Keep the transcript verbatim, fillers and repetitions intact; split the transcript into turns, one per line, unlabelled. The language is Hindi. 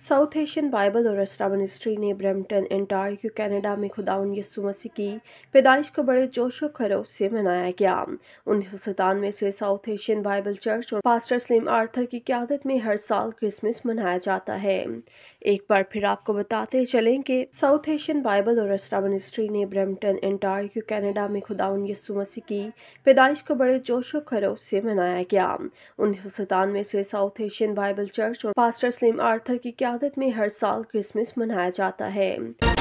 साउथ एशियन बाइबल और असरा मिनिस्ट्री ने ब्रैम्पटन एंटारियो कनाडा में खुदावंद यीशु मसीह की पैदाइश को बड़े जोश व खरोश से मनाया गया। उन्नीस सौ सतानवे से साउथ एशियन बाइबल चर्च और पास्टर स्लिम आर्थर की क़यादत में हर साल क्रिसमस मनाया जाता है। एक बार फिर आपको बताते चलें कि साउथ एशियन बाइबल और असरा मिनिस्ट्री ने ब्रैम्पटन एंटारियो कनाडा में खुदावंद यीशु मसीह की पैदाइश को बड़े जोश व खरोश से मनाया गया। उन्नीस सौ सतानवे से साउथ एशियन बाइबल चर्च और पास्टर स्लिम आर्थर की क़यादत में हर साल क्रिसमस मनाया जाता है।